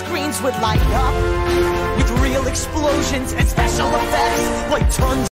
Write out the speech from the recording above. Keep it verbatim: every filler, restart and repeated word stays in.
screens would light up with real explosions and special effects like tons